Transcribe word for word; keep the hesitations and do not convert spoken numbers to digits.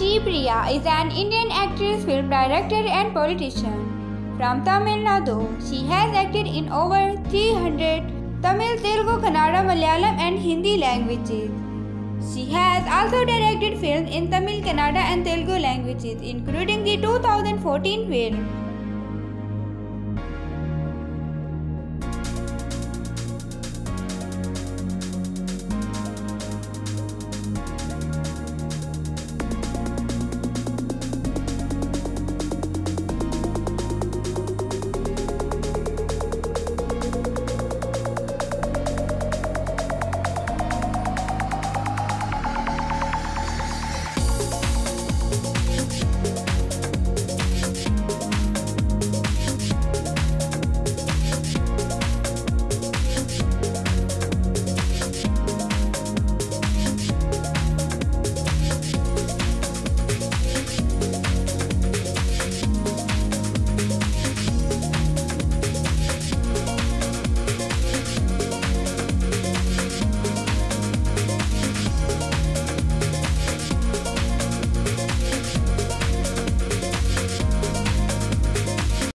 Priya is an Indian actress, film director and politician. From Tamil Nadu, she has acted in over three hundred Tamil, Telugu, Kannada, Malayalam and Hindi languages. She has also directed films in Tamil, Kannada and Telugu languages, including the two thousand fourteen film